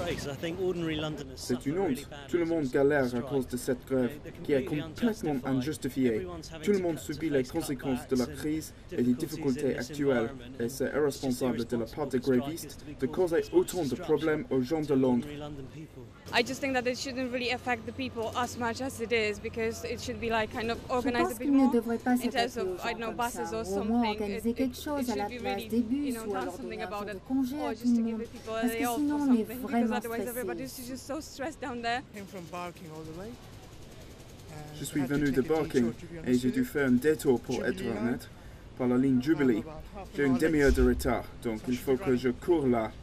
C'est une honte. Tout le monde galère à cause de cette grève, qui est complètement injustifiée. Tout le monde subit les conséquences de la crise et des difficultés actuelles, et c'est irresponsable de la part des grévistes de causer autant de problèmes aux gens de Londres. I just think that it shouldn't really affect the people as much as it is, because it should be like kind of organized a bit more in terms of, I don't know, buses or something. Organiser quelque chose à la place des bus ou alors donner un jour de congé à tout le monde. Parce que sinon on est vraiment stressé. Je suis venu de Barking et j'ai dû faire un détour pour être honnête par la ligne Jubilee. J'ai une demi-heure de retard, donc il faut que je cours là